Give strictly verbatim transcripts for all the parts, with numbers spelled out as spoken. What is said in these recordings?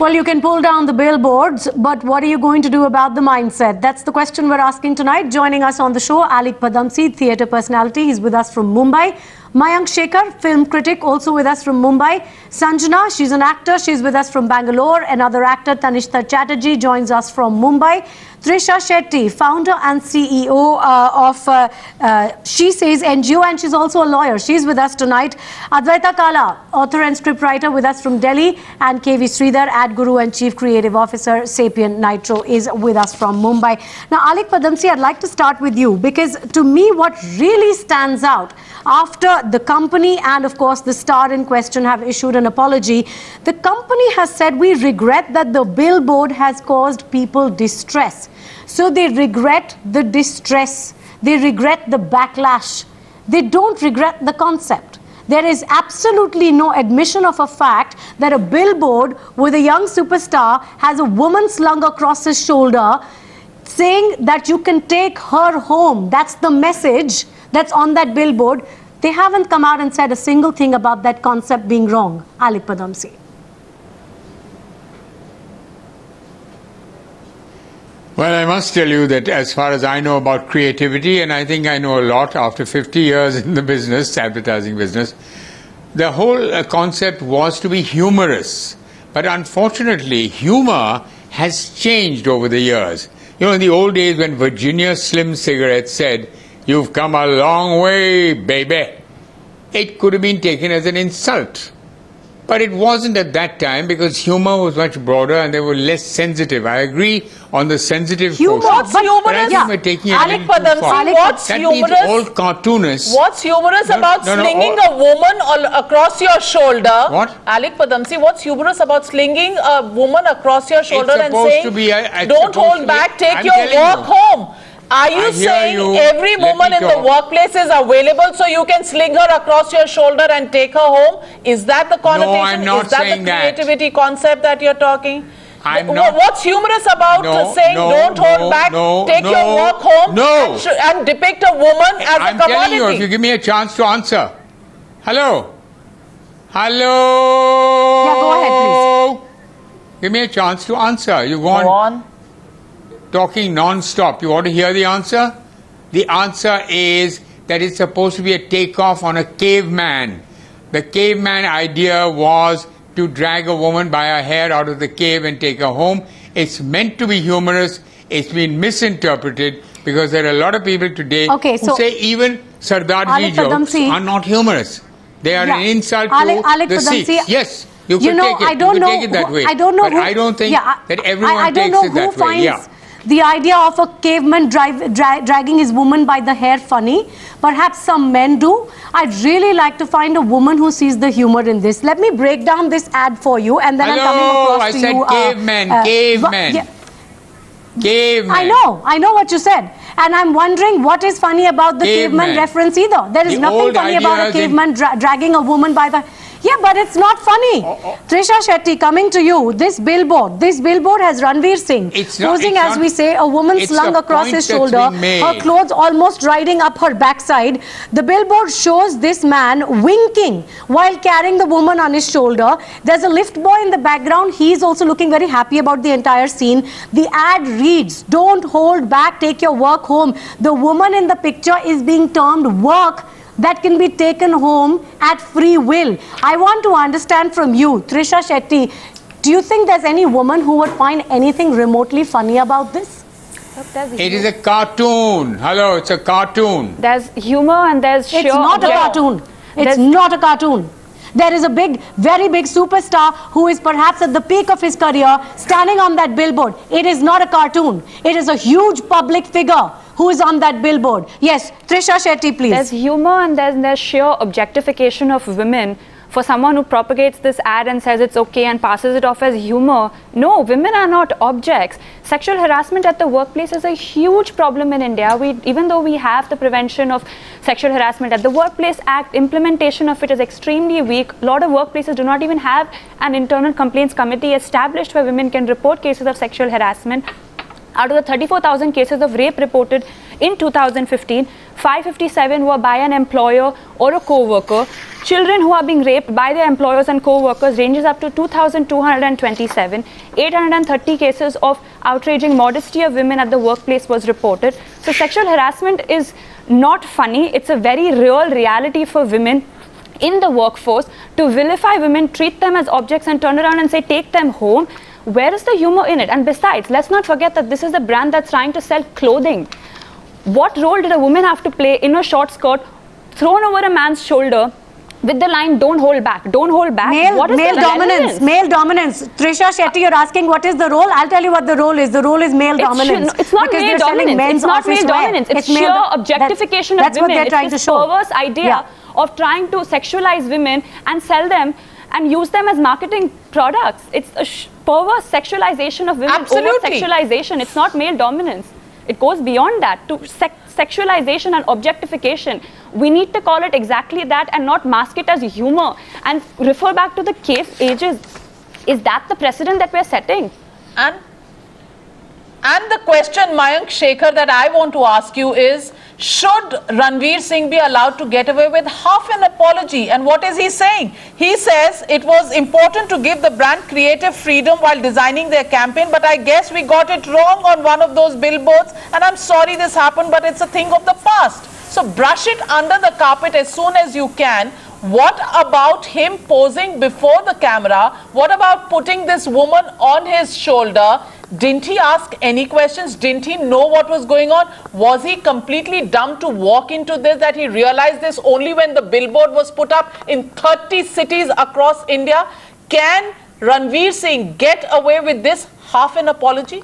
Well, you can pull down the billboards, but what are you going to do about the mindset? That's the question we're asking tonight. Joining us on the show, Alik Padamsee, theatre personality. He's with us from Mumbai. Mayank Shekhar, film critic, also with us from Mumbai. Sanjana, she's an actor. She's with us from Bangalore. Another actor, Tanishta Chatterjee, joins us from Mumbai. Trisha Shetty, founder and C E O uh, of uh, uh, She Says N G O, and she's also a lawyer. She's with us tonight. Advaita Kala, author and scriptwriter, with us from Delhi. And K V Sridhar, ad guru and chief creative officer, Sapien Nitro, is with us from Mumbai. Now, Alik Padamsee, I'd like to start with you, because to me, what really stands out after the company and, of course, the star in question have issued an apology, the company has said, we regret that the billboard has caused people distress. So they regret the distress. They regret the backlash. They don't regret the concept. There is absolutely no admission of a fact that a billboard with a young superstar has a woman slung across his shoulder saying that you can take her home. That's the message that's on that billboard. They haven't come out and said a single thing about that concept being wrong. Alik Padamsee. Well, I must tell you that as far as I know about creativity, and I think I know a lot after fifty years in the business, advertising business, the whole uh, concept was to be humorous. But unfortunately, humor has changed over the years. You know, in the old days when Virginia Slim Cigarettes said, "You've come a long way, baby," it could have been taken as an insult. But it wasn't at that time, because humor was much broader and they were less sensitive. I agree on the sensitive humor. What's humorous? But I think yeah. we're taking it Alik Padamsee, what's that humorous? means all cartoonists. What's humorous no, about no, no, slinging all, a woman all across your shoulder? What? Alik Padamsee, what's humorous about slinging a woman across your shoulder and saying, to be, uh, don't hold back, take I'm your work you. home? Are you I saying you. every Let woman in talk. the workplace is available so you can sling her across your shoulder and take her home? Is that the connotation? No, I'm not is that saying the that. creativity concept that you're talking? I'm Wh not. What's humorous about no, saying no, don't no, hold back, no, take no, your work home no. and, and depict a woman as I'm a commodity? telling you, if you give me a chance to answer. Hello? Hello? Yeah, go ahead, please. Give me a chance to answer. You want Go on. talking non-stop. You want to hear the answer? The answer is that it's supposed to be a takeoff on a caveman. The caveman idea was to drag a woman by her hair out of the cave and take her home. It's meant to be humorous. It's been misinterpreted because there are a lot of people today okay, who so say even Sardarji jokes Padamsee, are not humorous. They are yeah. an insult Alik, to Alik the Padamsee, Sikhs. Yes, you could you know, take it. I don't you could know take it that who, way. I don't know but who, I don't think yeah, that everyone I, I don't takes know it who that way. finds Yeah. the idea of a caveman drive, dra dragging his woman by the hair funny. Perhaps some men do. I'd really like to find a woman who sees the humor in this. Let me break down this ad for you, and then Hello, I'm coming across I to said you. caveman, uh, uh, caveman. Yeah. Caveman. I know, I know what you said. And I'm wondering what is funny about the caveman, caveman reference either. There is the nothing funny about a caveman dra dragging a woman by the... Yeah, but it's not funny. Oh, oh. Trisha Shetty, coming to you, this billboard, this billboard has Ranveer Singh it's not, posing, it's as not, we say, a woman slung across his shoulder, her clothes almost riding up her backside. The billboard shows this man winking while carrying the woman on his shoulder. There's a lift boy in the background. He's also looking very happy about the entire scene. The ad reads, don't hold back, take your work home. The woman in the picture is being termed work that can be taken home at free will. I want to understand from you, Trisha Shetty, do you think there's any woman who would find anything remotely funny about this? It is a cartoon. Hello, it's a cartoon. There's humor and there's sheer... It's not a cartoon. It's not a cartoon. There is a big, very big superstar who is perhaps at the peak of his career standing on that billboard. It is not a cartoon. It is a huge public figure who is on that billboard. Yes, Trisha Shetty, please. There's humor and there's, there's sheer objectification of women. For someone who propagates this ad and says it's okay and passes it off as humor, no, women are not objects. Sexual harassment at the workplace is a huge problem in India. We, even though we have the Prevention of Sexual Harassment at the Workplace Act, implementation of it is extremely weak. A lot of workplaces do not even have an internal complaints committee established where women can report cases of sexual harassment. Out of the thirty-four thousand cases of rape reported in two thousand fifteen, five hundred fifty-seven were by an employer or a co-worker. Children who are being raped by their employers and co-workers ranges up to two thousand two hundred twenty-seven. eight hundred thirty cases of outraging modesty of women at the workplace was reported. So sexual harassment is not funny. It's a very real reality for women in the workforce. To vilify women, treat them as objects and turn around and say, take them home. Where is the humor in it? And besides, let's not forget that this is a brand that's trying to sell clothing. What role did a woman have to play in a short skirt thrown over a man's shoulder with the line, don't hold back, don't hold back? Male, what is male the dominance, relevance? male dominance. Trisha Shetty, you're asking what is the role? I'll tell you what the role is. The role is male It's dominance. sh- it's not because male they're selling dominance. men's It's not male office wear. dominance. It's, male sheer do- objectification that's, of women. That's what they're trying it's to this show. perverse idea Yeah. of trying to sexualize women and sell them and use them as marketing products. It's a sh- perverse sexualization of women. Absolutely. Over-sexualization. It's not male dominance. It goes beyond that to sex sexualization and objectification. We need to call it exactly that and not mask it as humor and refer back to the cave ages. Is that the precedent that we're setting? And, and the question, Mayank Shekhar, that I want to ask you is, should Ranveer Singh be allowed to get away with half an apology? And what is he saying? He says it was important to give the brand creative freedom while designing their campaign, but I guess we got it wrong on one of those billboards, and I'm sorry this happened, but it's a thing of the past. So brush it under the carpet as soon as you can. What about him posing before the camera? What about putting this woman on his shoulder? Didn't he ask any questions? Didn't he know what was going on? Was he completely dumb to walk into this, that he realized this only when the billboard was put up in thirty cities across India? Can Ranveer Singh get away with this half an apology?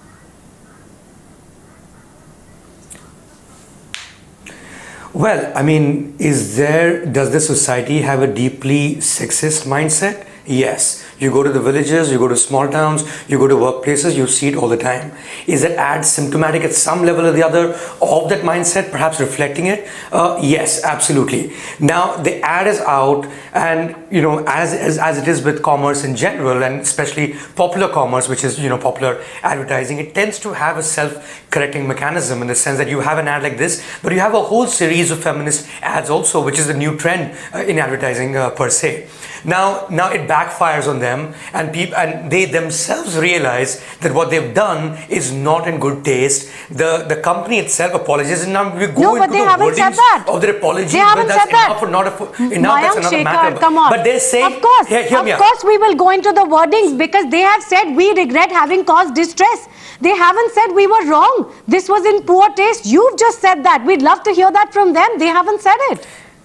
Well, I mean, is there, does the society have a deeply sexist mindset? Yes. You go to the villages, you go to small towns, you go to workplaces, you see it all the time. Is that ad symptomatic at some level or the other of that mindset, perhaps reflecting it? Uh, yes, absolutely. Now, the ad is out, and, you know, as, as, as it is with commerce in general, and especially popular commerce, which is, you know, popular advertising, it tends to have a self-correcting mechanism in the sense that you have an ad like this, but you have a whole series of feminist ads also, which is the new trend uh, in advertising uh, per se. Now, now it backfires on them, and people, and they themselves realize that what they've done is not in good taste. The the company itself apologizes, and now we go No, into but they the haven't said wordings that. of their apology. They haven't but that's said that. enough, or not a, enough. Mayank That's another Shekhar, matter. come on. But they say, of course, hear, hear of me out. course, we will go into the wordings because they have said we regret having caused distress. They haven't said we were wrong. This was in poor taste. You've just said that. We'd love to hear that from them. They haven't said it.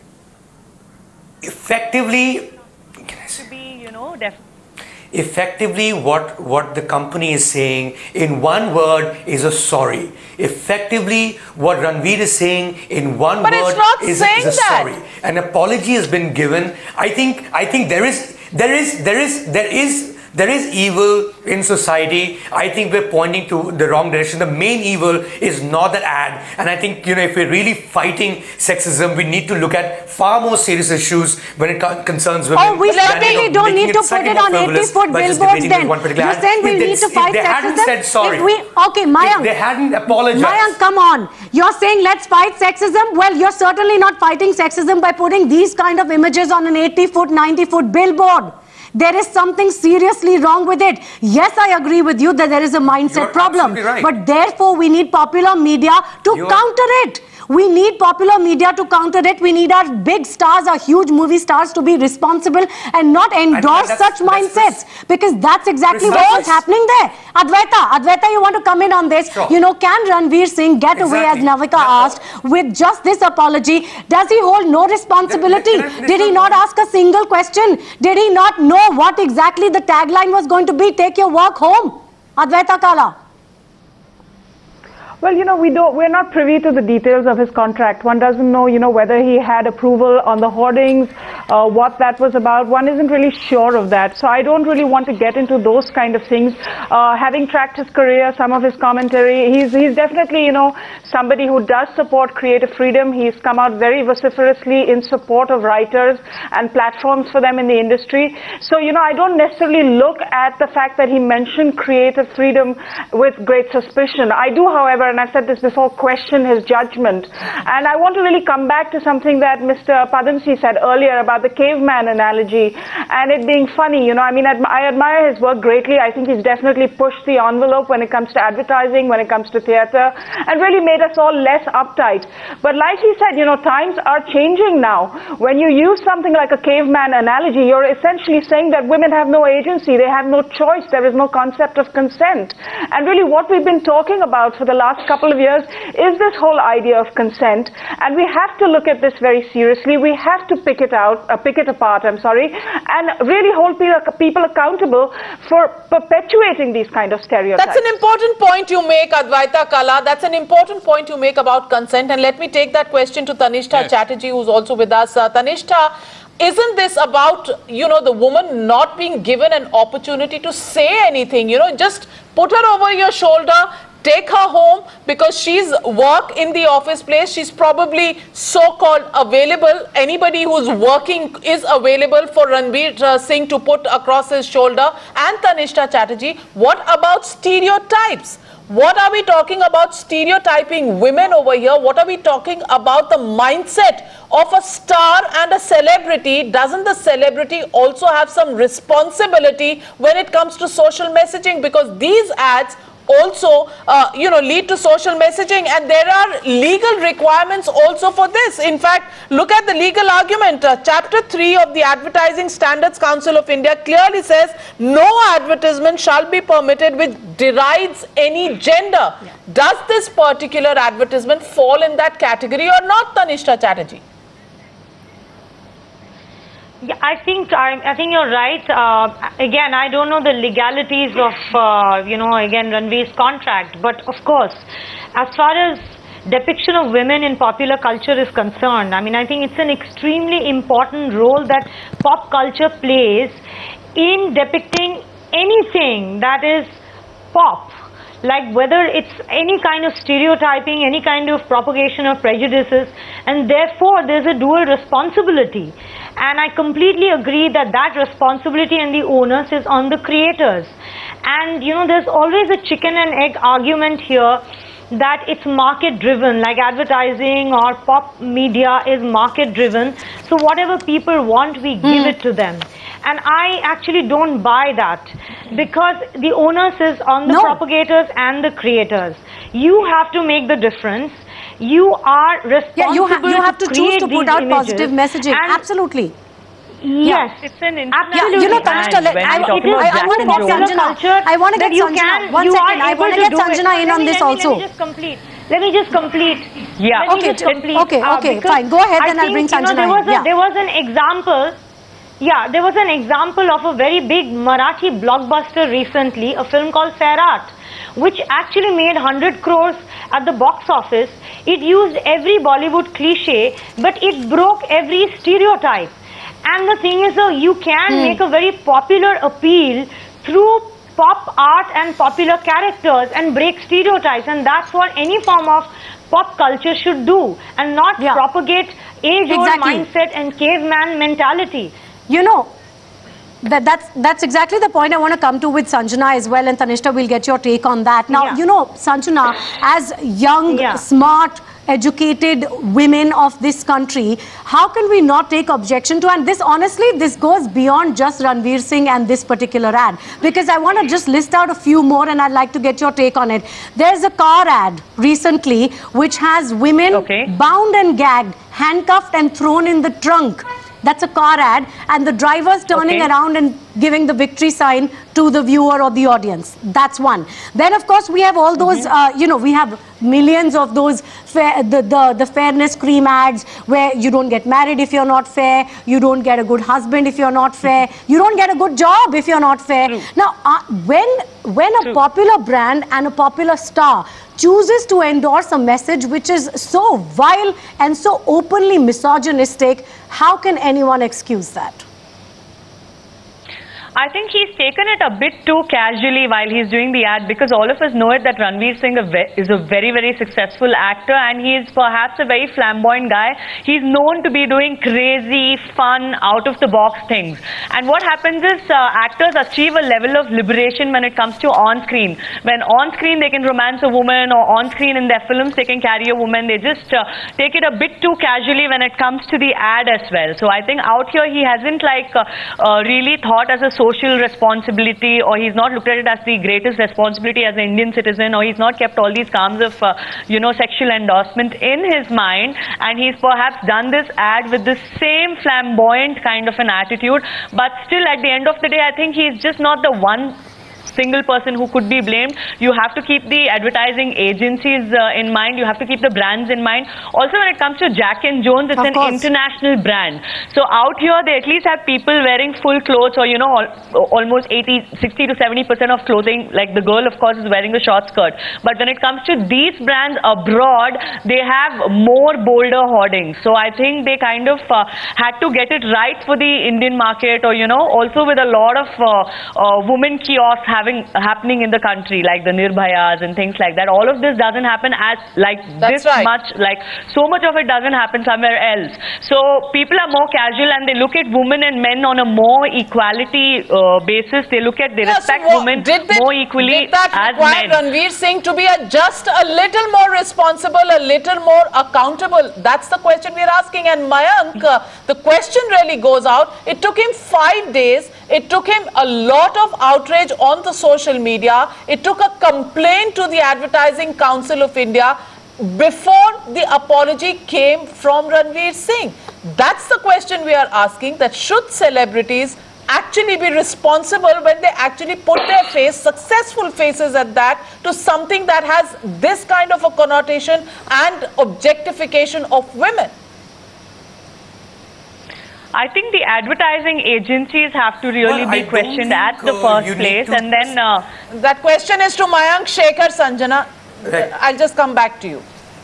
Effectively, can I say? To be, you know, def- Effectively, what, what the company is saying in one word is a sorry. Effectively, what Ranveer is saying in one But word it's not is, saying is a that. sorry. An apology has been given. I think I think there is there is there is there is there is evil in society. I think we're pointing to the wrong direction. The main evil is not that ad. And I think, you know, if we're really fighting sexism, we need to look at far more serious issues when it con- concerns women. Oh, we than, you certainly know, don't making need to put slightly it more on frivolous eighty-foot by just billboards debating then. with one particular You're ad. saying we If they- need to if fight they sexism? hadn't said sorry, If we, okay, Mayank. if they hadn't apologized. Mayank, come on. You're saying let's fight sexism? Well, you're certainly not fighting sexism by putting these kind of images on an eighty-foot, ninety-foot billboard. There is something seriously wrong with it. Yes, I agree with you that there is a mindset You're problem. absolutely right. But therefore, we need popular media to You're- counter it. We need popular media to counter it. We need our big stars, our huge movie stars to be responsible and not endorse that's- such that's mindsets. Because that's exactly Precise. what was happening there. Advaita, Advaita, you want to come in on this? Sure. You know, can Ranveer Singh get away, as Exactly. Navika Yeah. asked, with just this apology? Does he hold no responsibility? Can I finish Did he my not point? ask a single question? Did he not know what exactly the tagline was going to be? Take your work home. Advaita Kala. Well, you know, we don't, we're not privy to the details of his contract. One doesn't know, you know, whether he had approval on the hoardings, uh, what that was about. One isn't really sure of that. So I don't really want to get into those kind of things. Uh, having tracked his career, some of his commentary, he's, he's definitely, you know, somebody who does support creative freedom. He's come out very vociferously in support of writers and platforms for them in the industry. So, you know, I don't necessarily look at the fact that he mentioned creative freedom with great suspicion. I do, however, and and I said this before, question his judgment. And I want to really come back to something that Mister Padamsee said earlier about the caveman analogy and it being funny. You know, I mean, I admire his work greatly. I think he's definitely pushed the envelope when it comes to advertising, when it comes to theatre, and really made us all less uptight. But like he said, you know, times are changing now. When you use something like a caveman analogy, you're essentially saying that women have no agency, they have no choice, there is no concept of consent. And really what we've been talking about for the last couple of years is this whole idea of consent, and we have to look at this very seriously. We have to pick it out, uh, pick it apart, I'm sorry, and really hold people accountable for perpetuating these kind of stereotypes. That's an important point you make, Advaita Kala. That's an important point you make about consent, and let me take that question to Tanishtha yes. Chatterjee, who's also with us. Uh, Tanishtha, isn't this about, you know, the woman not being given an opportunity to say anything? You know, just put her over your shoulder, take her home, because she's work in the office place. She's probably so-called available. Anybody who's working is available for Ranveer uh, Singh to put across his shoulder. And Tanishtha Chatterjee, what about stereotypes? What are we talking about stereotyping women over here? What are we talking about the mindset of a star and a celebrity? Doesn't the celebrity also have some responsibility when it comes to social messaging? Because these ads also, uh, you know, lead to social messaging, and there are legal requirements also for this. In fact, look at the legal argument. Uh, Chapter three of the Advertising Standards Council of India clearly says no advertisement shall be permitted which derides any gender. Yeah. Does this particular advertisement fall in that category or not, Tanishtha Chatterjee? Yeah, I think I, I think you're right. Uh, again, I don't know the legalities of uh, you know again Ranveer's contract, but of course, as far as depiction of women in popular culture is concerned, I mean, I think it's an extremely important role that pop culture plays in depicting anything that is pop. Like whether it's any kind of stereotyping, any kind of propagation of prejudices, and therefore there's a dual responsibility. And I completely agree that that responsibility and the onus is on the creators. And you know, there's always a chicken and egg argument here that it's market driven, like advertising or pop media is market driven. So whatever people want, we mm. give it to them. And I actually don't buy that, because the onus is on the no. propagators and the creators. You have to make the difference. You are responsible yeah, you ha you have to, to choose to put out images. Positive messaging. Absolutely. Yes, yeah. It's an absolutely. Yeah, you know, Tanishtha, let, I, I, I, I want to get Sanjana. I want to get Sanjana. One second. I want to get Sanjana in on this also. Let me just complete. Let me just complete. Yeah. Let okay. Just complete. Okay. Okay. Uh, fine. Go ahead, and I'll bring Sanjana. You know, there was in. A, yeah. there was an example. Yeah, there was an example of a very big Marathi blockbuster recently, a film called Sairat, which actually made one hundred crores at the box office. It used every Bollywood cliche, but it broke every stereotype. And the thing is, uh, you can hmm. make a very popular appeal through pop art and popular characters and break stereotypes, and that's what any form of pop culture should do, and not yeah. propagate age-old exactly. mindset and caveman mentality. You know, that, that's, that's exactly the point I want to come to with Sanjana as well, and Tanishtha, we'll get your take on that. Now, yeah. you know, Sanjana, as young, yeah. smart, educated women of this country, how can we not take objection to, and this honestly, this goes beyond just Ranveer Singh and this particular ad, because I want to just list out a few more and I'd like to get your take on it. There's a car ad recently which has women okay. bound and gagged, handcuffed and thrown in the trunk. That's a car ad, and the driver's turning okay. around and giving the victory sign to the viewer or the audience. That's one. Then, of course, we have all those, mm-hmm. uh, you know, we have millions of those, fair, the, the, the fairness cream ads where you don't get married if you're not fair, you don't get a good husband if you're not fair, you don't get a good job if you're not fair. True. Now, uh, when, when a True. popular brand and a popular star chooses to endorse a message which is so vile and so openly misogynistic, how can anyone excuse that? I think he's taken it a bit too casually while he's doing the ad, because all of us know it that Ranveer Singh is a very, very successful actor, and he's perhaps a very flamboyant guy. He's known to be doing crazy, fun, out-of-the-box things. And what happens is uh, actors achieve a level of liberation when it comes to on-screen. When on-screen they can romance a woman, or on-screen in their films they can carry a woman, they just uh, take it a bit too casually when it comes to the ad as well. So I think out here he hasn't like uh, uh, really thought as a social responsibility, or he's not looked at it as the greatest responsibility as an Indian citizen, or he's not kept all these calms of uh, you know, sexual endorsement in his mind, and he's perhaps done this ad with the same flamboyant kind of an attitude. But still, at the end of the day, I think he's just not the one single person who could be blamed. You have to keep the advertising agencies uh, in mind. You have to keep the brands in mind. Also, when it comes to Jack and Jones, it's Of an course. international brand. So out here, they at least have people wearing full clothes, or, you know, al almost eighty, sixty to seventy percent of clothing. Like the girl, of course, is wearing the short skirt. But when it comes to these brands abroad, they have more bolder hoardings. So I think they kind of uh, had to get it right for the Indian market, or, you know, also with a lot of uh, uh, women kiosks having happening in the country, like the Nirbhayas and things like that. All of this doesn't happen as like That's this right. much, like so much of it doesn't happen somewhere else. So people are more casual, and they look at women and men on a more equality uh, basis. They look at, they Yeah, so respect what- women did they- more equally did that as require men. Ranveer Singh to be a, just a little more responsible, a little more accountable? That's the question we're asking. And Mayank, uh, the question really goes out. It took him five days. It took him a lot of outrage on the social media. It took a complaint to the Advertising Council of India before the apology came from Ranveer Singh. That's the question we are asking, that should celebrities actually be responsible when they actually put their face, successful faces at that, to something that has this kind of a connotation and objectification of women? I think the advertising agencies have to really Well, I be don't questioned think, at the uh, first you need place, to- and then uh, That question is to Mayank Shekhar, Sanjana. Right. I'll just come back to you.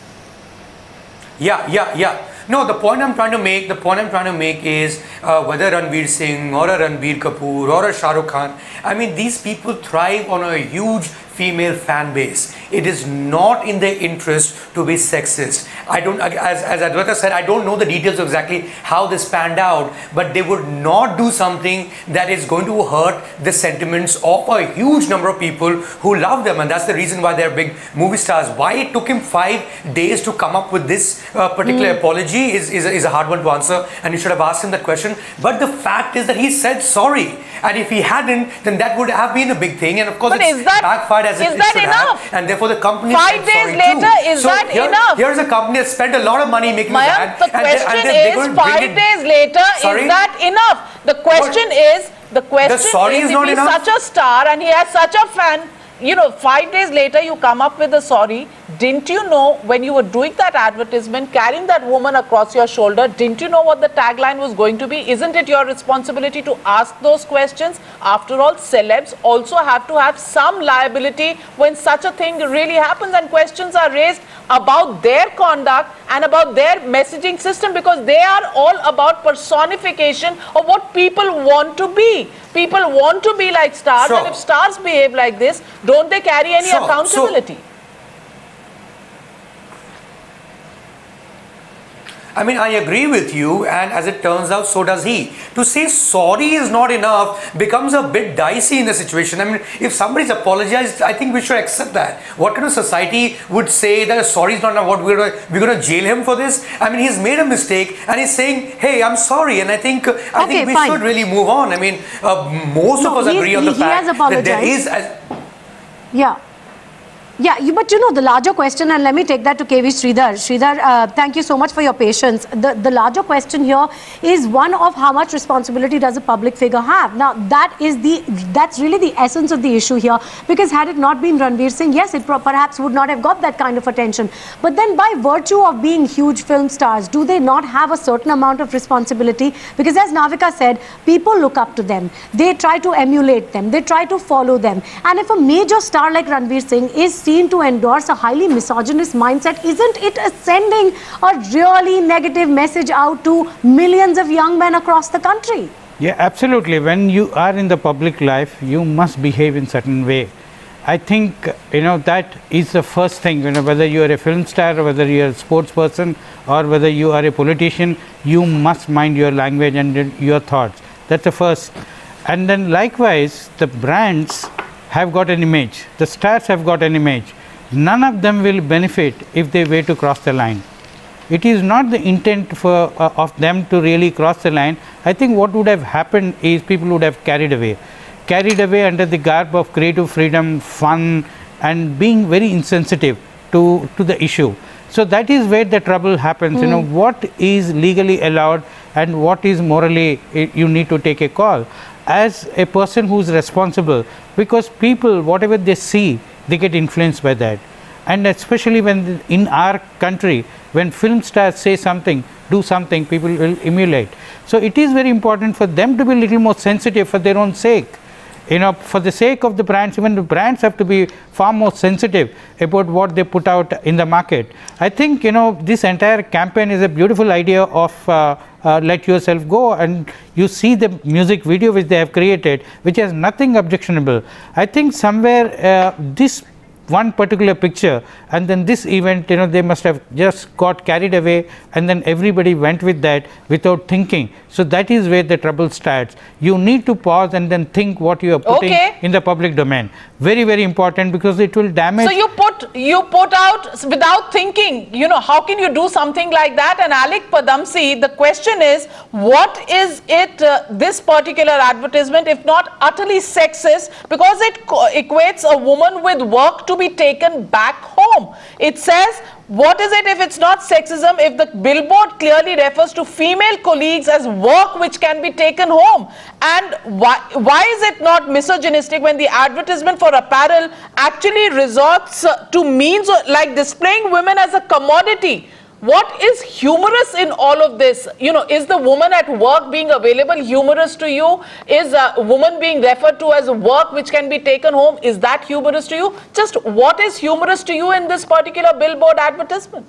Yeah, yeah, yeah. No, the point I'm trying to make, the point I'm trying to make is uh, whether Ranveer Singh or a Ranbir Kapoor or a Shah Rukh Khan, I mean, these people thrive on a huge female fan base. It is not in their interest to be sexist. I don't, as, as Adwaita said, I don't know the details of exactly how this panned out, but they would not do something that is going to hurt the sentiments of a huge number of people who love them, and that's the reason why they're big movie stars. Why it took him five days to come up with this uh, particular mm. apology is, is, a, is a hard one to answer, and you should have asked him that question. But the fact is that he said sorry, and if he hadn't, then that would have been a big thing, and of course But it's is that, backfired as is it, it that should enough? have, and therefore the company Five said days sorry later, too. is so that here, enough? Here's a company that spent a lot of money making this Mayank, ad, the and they- question and they- they're is, going to bring five it- days later, Sorry? is that enough? The question What? is, the question sorry is, is if not he's enough? such a star and he has such a fan, you know, five days later you come up with a sorry. Didn't you know when you were doing that advertisement, carrying that woman across your shoulder, didn't you know what the tagline was going to be? Isn't it your responsibility to ask those questions? After all, celebs also have to have some liability when such a thing really happens and questions are raised about their conduct and about their messaging system, because they are all about personification of what people want to be. People want to be like stars, Sure. and if stars behave like this, don't they carry any Sure. accountability? So, I mean, I agree with you, and as it turns out, so does he. To say sorry is not enough becomes a bit dicey in the situation. I mean, if somebody's apologized, I think we should accept that. What kind of society would say that a sorry is not enough? What, we're going we're going to jail him for this? I mean, he's made a mistake, and he's saying, hey, I'm sorry. And I think I Okay, think we fine. should really move on. I mean, uh, most No, of us he's- agree on the he fact has that there apologized. is... As, Yeah. Yeah, you, but you know, the larger question, and let me take that to K V Sridhar. Sridhar, uh, thank you so much for your patience. The, the larger question here is one of how much responsibility does a public figure have? Now, that is the, that's really the essence of the issue here, because had it not been Ranveer Singh, yes, it perhaps would not have got that kind of attention. But then by virtue of being huge film stars, do they not have a certain amount of responsibility? Because as Navika said, people look up to them. They try to emulate them. They try to follow them. And if a major star like Ranveer Singh is seen to endorse a highly misogynist mindset, isn't it sending a really negative message out to millions of young men across the country? Yeah, absolutely. When you are in the public life, you must behave in certain way. I think, you know, that is the first thing, you know, whether you are a film star, or whether you are a sports person, or whether you are a politician, you must mind your language and your thoughts. That's the first. And then likewise, the brands have got an image, the stars have got an image. None of them will benefit if they were to cross the line. It is not the intent for uh, of them to really cross the line. I think what would have happened is people would have carried away. carried away under the garb of creative freedom, fun, and being very insensitive to, to the issue. So that is where the trouble happens. Mm. You know, what is legally allowed and what is morally, you need to take a call as a person who is responsible, because people, whatever they see, they get influenced by that. And especially when in our country, when film stars say something, do something, people will emulate. So it is very important for them to be a little more sensitive for their own sake. You know, for the sake of the brands, even the brands have to be far more sensitive about what they put out in the market. I think, you know, this entire campaign is a beautiful idea of uh, uh, let yourself go, and you see the music video which they have created, which has nothing objectionable. I think somewhere uh, this one particular picture and then this event, you know, they must have just got carried away, and then everybody went with that without thinking. So that is where the trouble starts. You need to pause and then think what you are putting okay. in the public domain. Very, very important, because it will damage. So you put you put out without thinking. You know, how can you do something like that? And Alik Padamsee, the question is, what is it, uh, this particular advertisement, if not utterly sexist, because it equates a woman with work to be taken back home. It says, what is it if it's not sexism, if the billboard clearly refers to female colleagues as work which can be taken home? And why, why is it not misogynistic when the advertisement for apparel actually resorts to means like displaying women as a commodity? What is humorous in all of this? You know, is the woman at work being available humorous to you? Is a woman being referred to as work which can be taken home? Is that humorous to you? Just what is humorous to you in this particular billboard advertisement?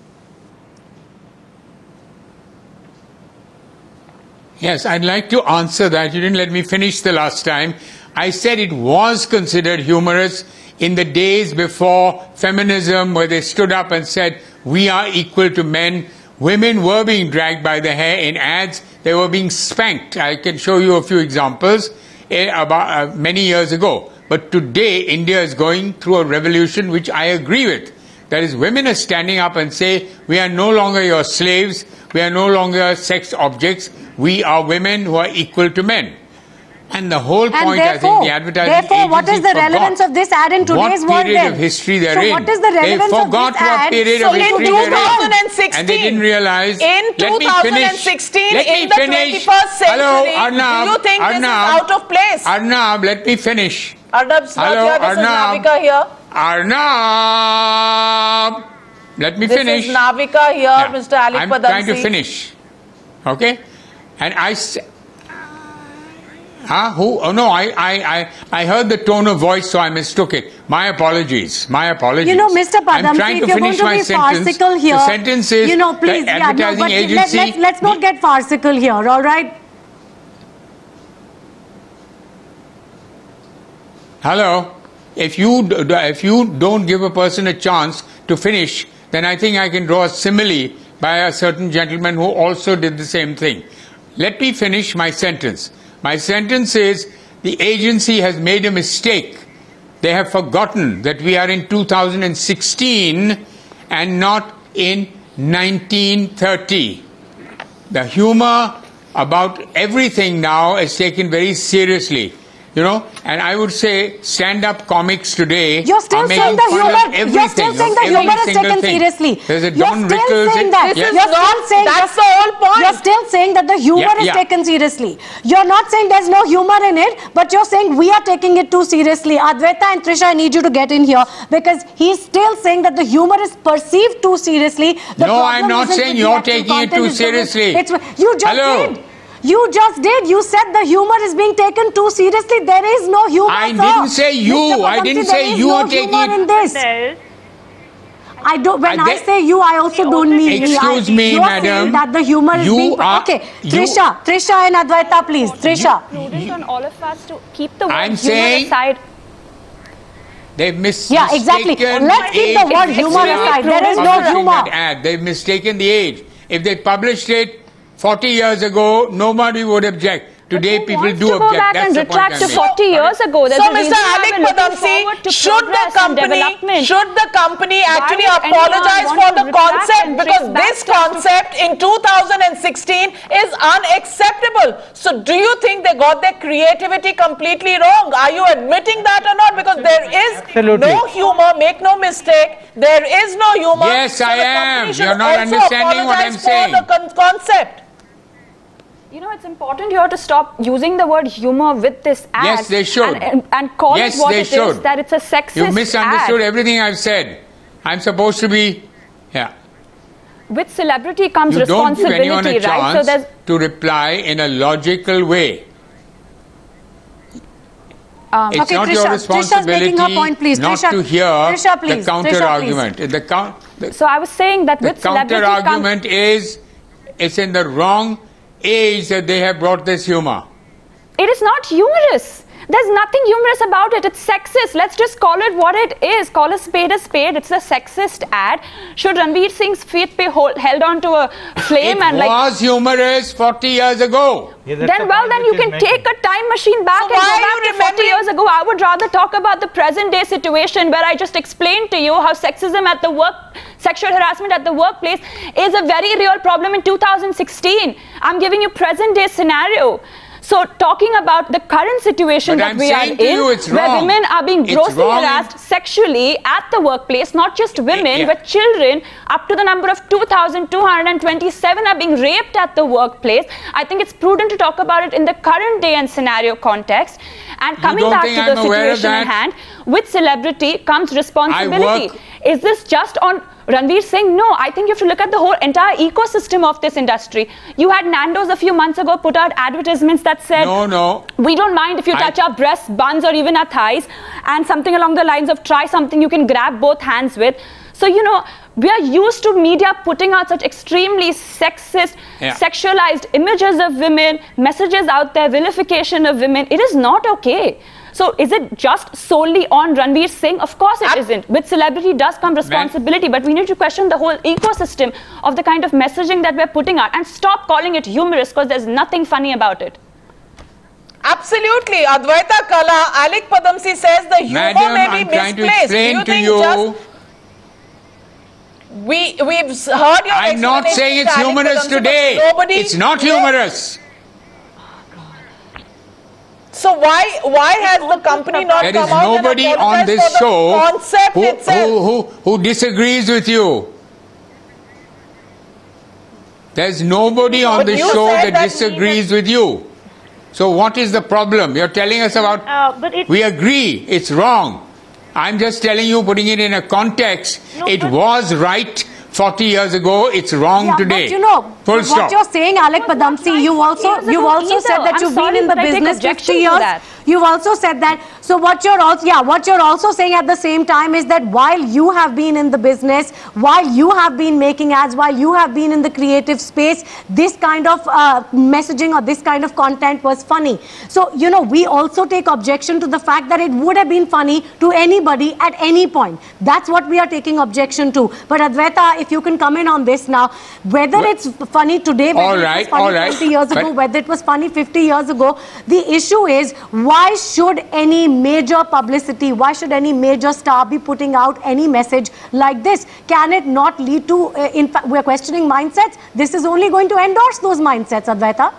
Yes, I'd like to answer that. You didn't let me finish the last time. I said it was considered humorous in the days before feminism, where they stood up and said, we are equal to men. Women were being dragged by the hair in ads. They were being spanked. I can show you a few examples eh, about uh, many years ago. But today, India is going through a revolution which I agree with. That is, women are standing up and say, we are no longer your slaves. We are no longer sex objects. We are women who are equal to men. And the whole point, I think, the advertising therefore, what is the forgot relevance of this ad in today's world? What period of history they're so in? What is the relevance they forgot of this ad? what period so of history in they're in. And they didn't realize. In twenty sixteen, let in me the finish. twenty-first century, Hello, Arnab, do you think Arnab, this is out of place? Arnab, let me finish. Arnab's not Hello, here. This Arnab. is Navika here. Arnab, let me this finish. This is Navika here, yeah. Mister Alik I'm Padamsee. trying to finish. Okay? And I said, Huh? Who? Oh no, I, I, I, I heard the tone of voice, so I mistook it. My apologies. My apologies. You know, Mister Padamsee, if you're going to be farcical here, the sentence is, you know, please, yeah, no, but agency, let, let, let's not get farcical here, all right? Hello. If you, if you don't give a person a chance to finish, then I think I can draw a simile by a certain gentleman who also did the same thing. Let me finish my sentence. My sentence is, the agency has made a mistake. They have forgotten that we are in two thousand sixteen and not in nineteen thirty. The humor about everything now is taken very seriously. You know, and I would say stand-up comics today You're still are saying making the fun humor, of everything. You're still saying the every humor is single taken thing. seriously. There's a You're Don still Rickles. saying that. This You're is still not, saying that's that, the whole point. You're still saying that the humor Yeah, is yeah. taken seriously. You're not saying there's no humor in it, but you're saying we are taking it too seriously. Advaita and Trisha, I need you to get in here, because he's still saying that the humor is perceived too seriously. The No, I'm not isn't saying with you're the actual taking it content, too it's the way- seriously. It's, you just Hello. did. You just did. You said the humor is being taken too seriously. There is no humor. I sir. didn't say you. Mister I Padamsee, didn't there say is you no are taking humor it. in this. There is. I don't. When Uh, I they- say you, I also don't mean me. Excuse I, me, you are madam. saying that the humor is You being are- okay. you- Trisha, Trisha and Advaita, please. Trisha. Prudent on all of us to keep the word I'm humor saying- aside. They've mis- Yeah, exactly. mistaken Let's keep the age word of humor aside. There is no publishing humor. that ad. They've mistaken the age. If they published it forty years ago, nobody would object. Today, Who people wants do to go object. back That's and the point retract I'm to making. forty years ago? There's So, a Mister reason why Alik we're looking Padamsee, forward to should the progress and company development. should the company actually would anyone apologize want for to the retract concept, and because trace back this stuff to- concept in two thousand sixteen is unacceptable. So do you think they got their creativity completely wrong? Are you admitting that or not? Because there is Absolutely. no humor, make no mistake, there is no humor. Yes, So I the am. company should You're not also understanding what I'm apologize for saying. the con- concept. You know, it's important here to stop using the word humor with this ad. Yes, they should. And, and, and call Yes, it what they it should. is, that it's a sexist You misunderstood ad. everything I've said. I'm supposed to be, yeah. With celebrity comes You don't give responsibility, anyone a right? So chance there's to reply in a logical way. Um, It's Okay, not Trisha. your Trisha's responsibility making her point, please. not Trisha- to hear Trisha, please. the counter Trisha, argument. The, count, the, so I was saying that the with counter celebrity comes argument is it's in the wrong age that they have brought this humor. it is not humorous. There's nothing humorous about it. It's sexist. Let's just call it what it is. Call a spade a spade. It's a sexist ad. Should Ranveer Singh's feet be hold, held onto a flame It and like was humorous forty years ago. Yeah, that's the then well point then which you is can making. take a time machine back So and why go are back you to forty remembering- years ago. I would rather talk about the present day situation where I just explained to you how sexism at the work, sexual harassment at the workplace is a very real problem in two thousand sixteen. I'm giving you present day scenario. So talking about the current situation But that I'm we are saying to in, you it's where wrong. women are being It's grossly wrong in- harassed sexually at the workplace, not just women, Yeah. but children, up to the number of two thousand two hundred twenty-seven are being raped at the workplace. I think it's prudent to talk about it in the current day and scenario context. And coming don't back think to I'm the aware of situation at that? hand, with celebrity comes responsibility. work- Is this just on Ranveer Singh? No, I think you have to look at the whole entire ecosystem of this industry. You had Nando's a few months ago put out advertisements that said, No, no. we don't mind if you I- touch our breasts, buns, or even our thighs, and something along the lines of try something you can grab both hands with. So, you know, we are used to media putting out such extremely sexist, Yeah. sexualized images of women, messages out there, vilification of women. It is not okay. So is it just solely on Ranveer Singh? Of course it Ab- isn't. With celebrity does come responsibility, but we need to question the whole ecosystem of the kind of messaging that we're putting out and stop calling it humorous because there's nothing funny about it. Absolutely. Advaita Kala, Alik Padamsee says the humor Madam, may be I'm trying to misplaced. Do explain you to think you. just we we've s- heard your I'm not explanation, saying it's Alik humorous Padamsee, but today. Nobody, It's not humorous. So why why has the company not There come is out and nobody on apologized this for the show concept who, itself? who, who, who disagrees with you. There's nobody on But this you show said that that disagrees with you. So what is the problem? You're telling us about, Uh, but it, we agree, it's wrong. I'm just telling you, putting it in a context, No, it but- was right forty years ago, it's wrong Yeah, today. but you know, Full what stop. you're saying, Alec Padamsee, you also years you've ago also said either. that I'm you've sorry, been in the but I take business objection fifty to years. that. You've also said that. So what you're also yeah, what you're also saying at the same time is that while you have been in the business, while you have been making ads, while you have been in the creative space, this kind of uh, messaging or this kind of content was funny. So you know, we also take objection to the fact that it would have been funny to anybody at any point. That's what we are taking objection to. But Advaita, if you can come in on this now, whether Well, it's funny today, whether all it right, was funny all right. twenty years ago, But- whether it was funny fifty years ago, the issue is why should any major publicity, why should any major star be putting out any message like this? Can it not lead to, uh, in fact, we're questioning mindsets. This is only going to endorse those mindsets, Advaita.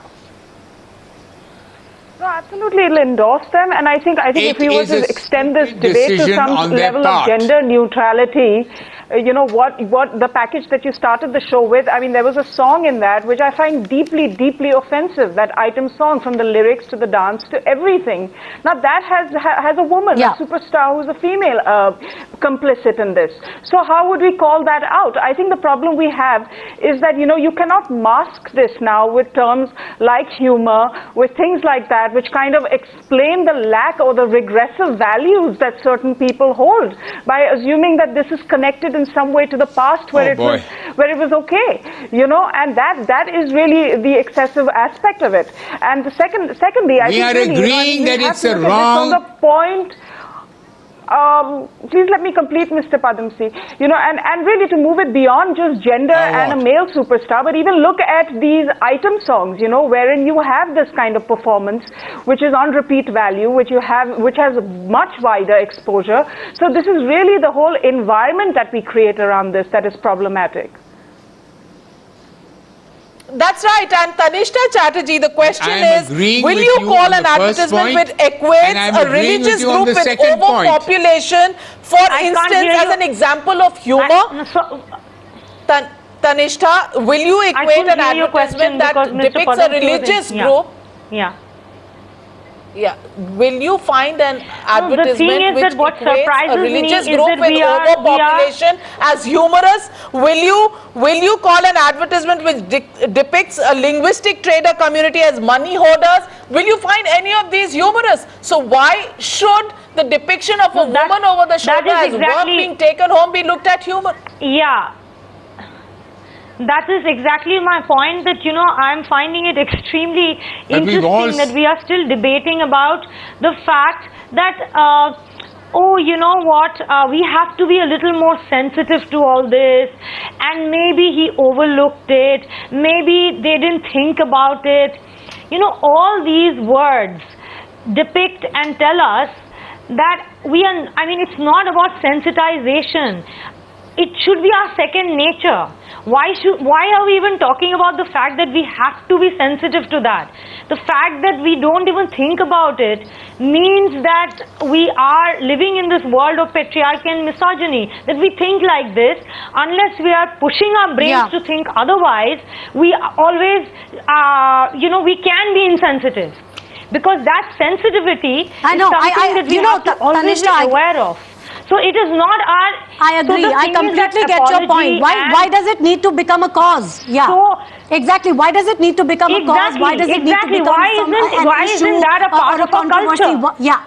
No, absolutely, it'll endorse them, and I think I think It if we were is to a extend this stupid debate to decision some on their level part. of gender neutrality, uh, you know what what the package that you started the show with. I mean, there was a song in that which I find deeply, deeply offensive. That item song, from the lyrics to the dance to everything. Now that has ha, has a woman, Yeah. a superstar who's a female, uh, complicit in this. So how would we call that out? I think the problem we have is that you know you cannot mask this now with terms like humor, with things like that, which kind of explain the lack or the regressive values that certain people hold by assuming that this is connected regressed in some way to the past where Oh, it boy. was where it was okay, you know, and that that is really the excessive aspect of it. And the second, secondly, I We think are really, agreeing you know, I that mean, we have it's to a look at this wrong- from the point. Um, please let me complete, Mister Padamsee. You know, and, and really to move it beyond just gender Uh, and a what? male superstar, but even look at these item songs, you know, wherein you have this kind of performance, which is on repeat value, which you have, which has much wider exposure. So this is really the whole environment that we create around this that is problematic. That's right. And Tanishta Chatterjee, the question I am is, agreeing will with you you call on an the first advertisement point, which and equates I'm a agreeing with religious you on group the with second point. overpopulation, for I can't instance, hear as you. an example of humor? I, so, Tan Tanishta, will you I equate couldn't an hear your question advertisement that because Mister depicts a Padamsee was in- religious yeah. group? yeah. Yeah. Will you find an the advertisement thing is which that what equates surprises a me religious is group that with we are- we are- overpopulation as humorous? Will you will you call an advertisement which de depicts a linguistic trader community as money hoarders? Will you find any of these humorous? So why should the depiction of a No, that- woman over the that shoulder is as work exactly- being taken home be looked at humor? Yeah. That is exactly my point, that, you know, I'm finding it extremely But we've interesting all- that we are still debating about the fact that, uh, oh, you know what, uh, we have to be a little more sensitive to all this, and maybe he overlooked it, maybe they didn't think about it. You know, all these words depict and tell us that we are, I mean, it's not about sensitization. It should be our second nature. Why should, why are we even talking about the fact that we have to be sensitive to that? The fact that we don't even think about it means that we are living in this world of patriarchy and misogyny, that we think like this. Unless we are pushing our brains Yeah. to think otherwise, we always, uh, you know, we can be insensitive. Because that sensitivity I know, is I- something I- that we you know, have to Ta- always Tanishta, I- be aware of. So it is not our... I so agree. the I thing is that completely get your apology point. Why and- why does it need to become a cause? Yeah. So- exactly. Why does it need to become a cause? Exactly, Why does it exactly. need to become Why some, isn't- an why issue isn't that a or- part or a of our controversy? culture? Wha- Yeah.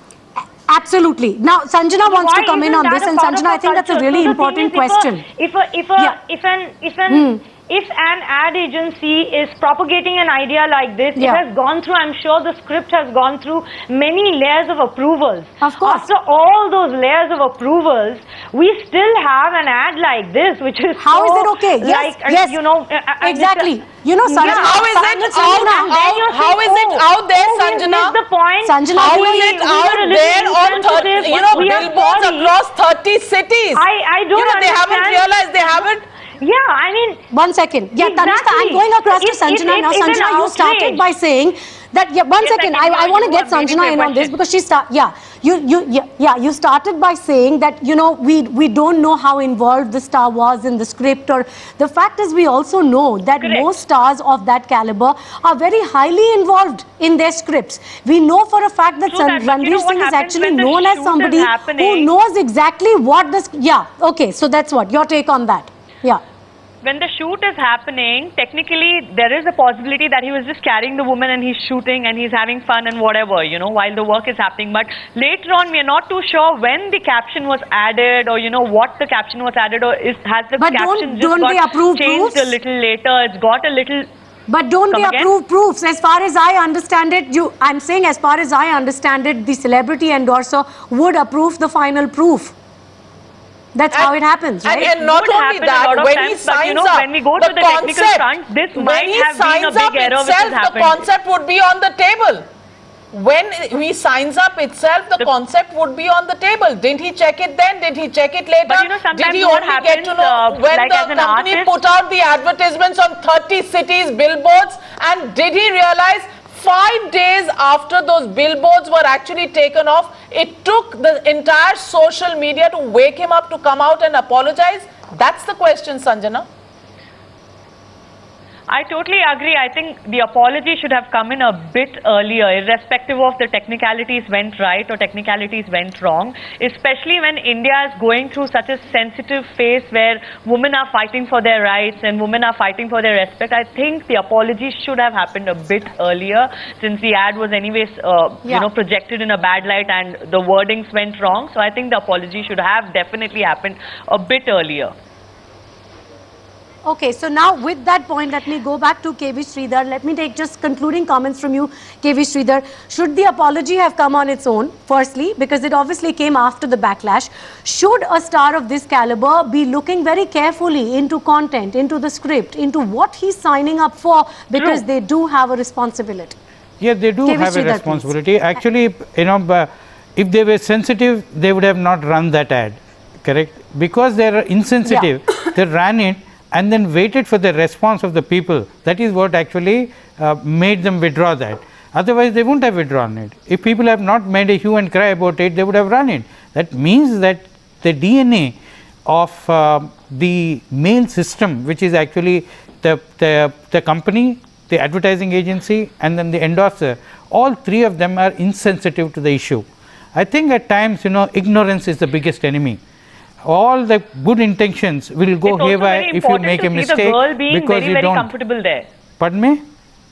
Absolutely. Now, Sanjana wants Why to come in isn't on that this, a and part of Sanjana, our I think that's a culture? really So the thing important is, if a- question. If a, if a, Yeah. if an, if an, if an ad agency is propagating an idea like this, Yeah. it has gone through, I'm sure the script has gone through many layers of approvals. Of course. After all those layers of approvals, we still have an ad like this, which is How so is it okay? Yes, like, uh, yes. you know, uh, uh, Exactly. uh, You know, Sanjana, Yeah. How is it Sanjana, out? Sanjana, And then you're How saying, is it oh, out there, oh, we Sanjana? missed the point. Sanjana, How we- is we- it we out were a there little on thirty, insensitive. you know, We are billboards sorry. across thirty cities? I, I don't You know, they haven't understand. realized they haven't. Yeah, I mean, One second. Yeah, Tanishta, I'm Exactly. going across to If- Sanjana if- now. if it's an Sanjana, you started outrage. by saying that, yeah, one Yes, I second. can I, hear I want to you. get I'm waiting Sanjana for in your on this question. because she start, yeah, you, you, yeah, yeah, you started by saying that, you know, we, we don't know how involved the star was in the script, or the fact is we also know that Correct. most stars of that caliber are very highly involved in their scripts. We know for a fact that True San- that, but you Ranveer know what Singh is happens actually when the known as shoot is somebody who happening? knows exactly what this, yeah, okay, so that's what, your take on that. Yeah. When the shoot is happening, technically there is a possibility that he was just carrying the woman and he's shooting and he's having fun and whatever, you know, while the work is happening. But later on, we are not too sure when the caption was added, or, you know, what the caption was added, or is has the But don't- caption just don't they got approve changed proofs? a little later? It's got a little... But don't Come they again? approve proofs? As far as I understand it, you, I'm saying as far as I understand it, the celebrity endorser would approve the final proof. That's how it happens, And, right? and not Would only happen a that, lot of when he times, but, signs you know, up, when we go to the technical concept, front, this when might he have been a signs big up error which itself, has happened. the concept would be on the table. When he signs up itself, the, The- concept would be on the table. Didn't he check it then? Did he check it later? But, you know, sometimes Did he what only get happens, to know uh, when like as the an company artist- put out the advertisements on thirty cities, billboards? And did he realize five days after those billboards were actually taken off, it took the entire social media to wake him up to come out and apologize? That's the question, Sanjana. I totally agree. I think the apology should have come in a bit earlier, irrespective of the technicalities went right or technicalities went wrong, especially when India is going through such a sensitive phase where women are fighting for their rights and women are fighting for their respect. I think the apology should have happened a bit earlier, since the ad was anyways, uh, yeah. you know, projected in a bad light and the wordings went wrong. So I think the apology should have definitely happened a bit earlier. Okay, so now with that point, let me go back to K V Sridhar. Let me take just concluding comments from you, K V Sridhar. Should the apology have come on its own, firstly, because it obviously came after the backlash? Should a star of this caliber be looking very carefully into content, into the script, into what he's signing up for, because True. they do have a responsibility? Yeah, they do have a responsibility. Please. Actually, you know, if they were sensitive, they would have not run that ad, correct? Because they are insensitive, yeah. they ran it and then waited for the response of the people. That is what actually uh, made them withdraw that. Otherwise, they wouldn't have withdrawn it. If people have not made a hue and cry about it, they would have run it. That means that the D N A of uh, the mail system, which is actually the, the, the company, the advertising agency, and then the endorser, all three of them are insensitive to the issue. I think at times, you know, ignorance is the biggest enemy. All the good intentions will go haywire if you make a mistake, the girl being because very, you very don't. Comfortable there. Pardon me?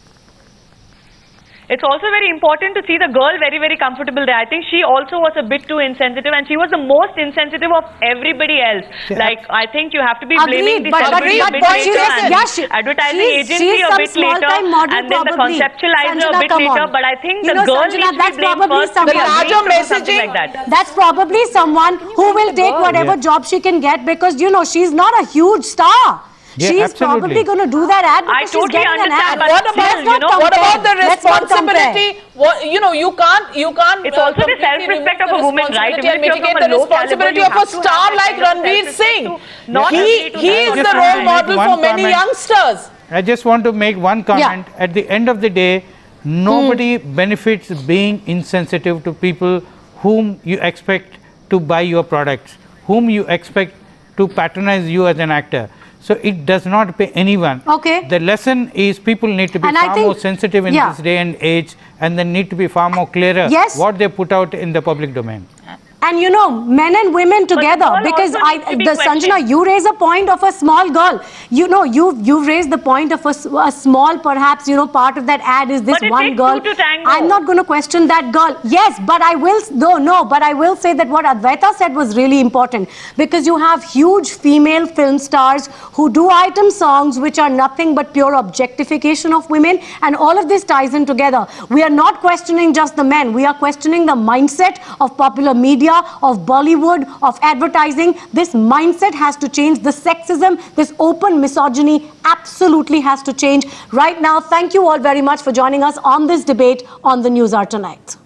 It's also very important to see the girl very, very comfortable there. I think she also was a bit too insensitive, and she was the most insensitive of everybody else. Yeah. Like, I think you have to be Agreed, blaming the but celebrity but a bit but later, and yeah, she, advertising she's, agency she's a bit later, and then the conceptualizer Sanjana, a bit later. But I think you the know, girl Sanjana, needs to be blamed first. The larger messaging, like that. That's probably someone who will take whatever yeah. job she can get, because, you know, she's not a huge star. Yeah, she's absolutely. probably going to do that ad because I totally she's getting understand, an ad. but what about, still, you know, what about the responsibility? What, you know, you can't, you can't. It's also the self-respect of a woman, right? And mitigate the responsibility of a star like Ranveer Singh. Not he he is the role model for many comment. youngsters. I just want to make one comment. Yeah. At the end of the day, nobody hmm. benefits being insensitive to people whom you expect to buy your products, whom you expect to patronize you as an actor. So it does not pay anyone. Okay. The lesson is people need to be and far think, more sensitive in yeah. this day and age, and they need to be far more clearer yes. what they put out in the public domain. And you know, men and women together, because I, the Sanjana, you raise a point of a small girl. You know, you you've raised the point of a, a small, perhaps, you know, part of that ad is this but it one takes girl. Two to tango. I'm not going to question that girl. Yes, but I will, no, no, but I will say that what Advaita said was really important, because you have huge female film stars who do item songs which are nothing but pure objectification of women, and all of this ties in together. We are not questioning just the men. We are questioning the mindset of popular media, of Bollywood, of advertising. This mindset has to change. The sexism, this open misogyny absolutely has to change right now. Thank you all very much for joining us on this debate on the News Hour tonight.